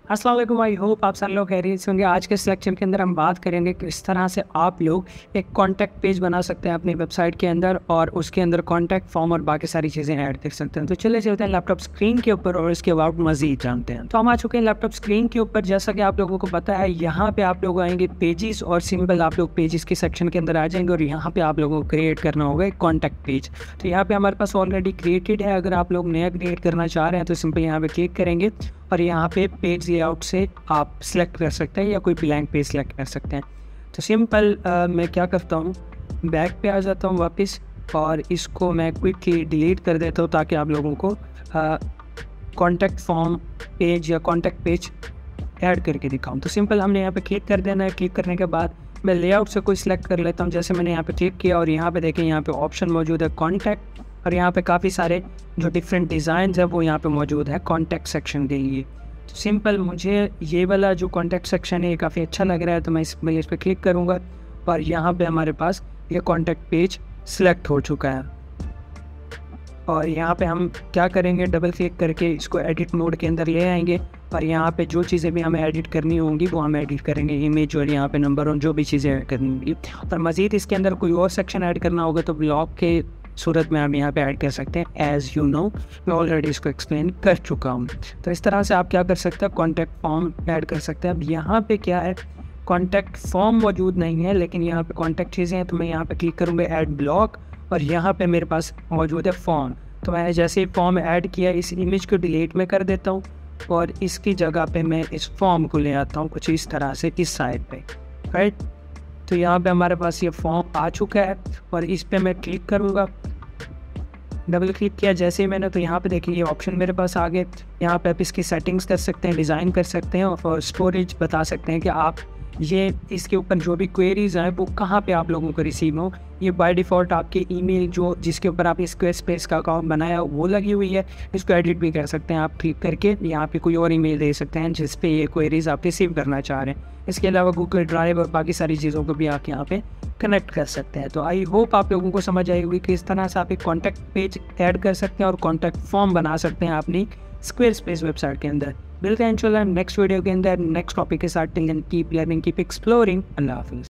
अस्सलाम वालेकुम। I hope आप सब लोग खैरियत से होंगे। आज के इस लेक्चर के अंदर हम बात करेंगे किस तरह से आप लोग एक कॉन्टैक्ट पेज बना सकते हैं अपनी वेबसाइट के अंदर और उसके अंदर कॉन्टैक्ट फॉर्म और बाकी सारी चीज़ें ऐड कर सकते हैं। तो चले चलते हैं लैपटॉप स्क्रीन के ऊपर और इसके बाद मज़ीद जानते हैं। तो हम आ चुके हैं लैपटॉप स्क्रीन के ऊपर। जैसा कि आप लोगों को पता है, यहाँ पर आप लोग आएंगे पेजेस और सिंपल आप लोग पेजेस के सेक्शन के अंदर आ जाएंगे और यहाँ पर आप लोगों को क्रिएट करना होगा एक कॉन्टैक्ट पेज। तो यहाँ पर हमारे पास ऑलरेडी क्रिएटेड है। अगर आप लोग नया क्रिएट करना चाह रहे हैं तो सिंपल यहाँ पर क्लिक करेंगे और यहाँ पे पेज लेआउट से आप सिलेक्ट कर सकते हैं या कोई ब्लैंक पेज सिलेक्ट कर सकते हैं। तो सिंपल मैं क्या करता हूँ, बैक पे आ जाता हूँ वापस और इसको मैं क्विकली डिलीट कर देता हूँ ताकि आप लोगों को कॉन्टैक्ट फॉर्म पेज या कॉन्टैक्ट पेज ऐड करके दिखाऊँ। तो सिंपल हमने यहाँ पे क्लिक कर देना है। क्लिक करने के बाद मैं लेआउट से कोई सिलेक्ट कर लेता हूँ। जैसे मैंने यहाँ पे क्लिक किया और यहाँ पे देखें, यहाँ पे ऑप्शन मौजूद है कॉन्टैक्ट और यहाँ पे काफ़ी सारे जो डिफरेंट डिज़ाइंस है वो यहाँ पे मौजूद है कॉन्टैक्ट सेक्शन के लिए। तो सिंपल मुझे ये वाला जो कॉन्टैक्ट सेक्शन है ये काफ़ी अच्छा लग रहा है, तो मैं इस पर क्लिक करूँगा और यहाँ पे हमारे पास ये कॉन्टैक्ट पेज सिलेक्ट हो चुका है। और यहाँ पे हम क्या करेंगे, डबल क्लिक करके इसको एडिट मोड के अंदर ले आएंगे और यहाँ पे जो चीज़ें भी हमें एडिट करनी होंगी वो हम एडिट करेंगे, इमेज और यहाँ पे नंबर और जो भी चीज़ें ऐड करनी होंगी। और मज़ीद इसके अंदर कोई और सेक्शन ऐड करना होगा तो ब्लॉग के सूरत में हम यहाँ पे ऐड कर सकते हैं। एज़ यू नो, मैं ऑलरेडी इसको एक्सप्लेन कर चुका हूँ। तो इस तरह से आप क्या कर सकते हैं, कॉन्टैक्ट फॉर्म ऐड कर सकते हैं। अब यहाँ पे क्या है, कॉन्टैक्ट फॉर्म मौजूद नहीं है लेकिन यहाँ पे कॉन्टैक्ट चीज़ें हैं। तो मैं यहाँ पे क्लिक करूँगा ऐड ब्लॉक और यहाँ पे मेरे पास मौजूद है फॉर्म। तो मैंने जैसे ही फॉर्म ऐड किया, इस इमेज को डिलीट में कर देता हूँ और इसकी जगह पे मैं इस फॉर्म को ले आता हूँ कुछ इस तरह से इस साइड पे, राइट। तो यहाँ पे हमारे पास ये फॉर्म आ चुका है और इस पे मैं क्लिक करूँगा। डबल क्लिक किया जैसे ही मैंने, तो यहाँ पे देखिए ये ऑप्शन मेरे पास आ गए। यहाँ पे आप इसकी सेटिंग्स कर सकते हैं, डिज़ाइन कर सकते हैं और स्टोरेज बता सकते हैं कि आप ये इसके ऊपर जो भी क्वेरीज हैं वो कहाँ पे आप लोगों को रिसीव हो। ये बाय डिफ़ॉल्ट आपके ईमेल जो जिसके ऊपर आप स्क्वेयरस्पेस का अकाउंट बनाया वो लगी हुई है। इसको एडिट भी कर सकते हैं आप क्लिक करके, यहाँ पे कोई और ईमेल दे सकते हैं जिस पे ये क्वेरीज आप रिसीव करना चाह रहे हैं। इसके अलावा गूगल ड्राइव और बाकी सारी चीज़ों को भी आप यहाँ पे कनेक्ट कर सकते हैं। तो आई होप आप लोगों को समझ आई होगी कि इस तरह से आप एक कॉन्टैक्ट पेज ऐड कर सकते हैं और कॉन्टैक्ट फॉर्म बना सकते हैं अपनी स्क्वेयरस्पेस वेबसाइट के अंदर। मिलते हैं इंशाल्लाह नेक्स्ट वीडियो के अंदर नेक्स्ट टॉपिक के साथ। Till then keep learning, keep exploring. अल्लाह हाफिज़।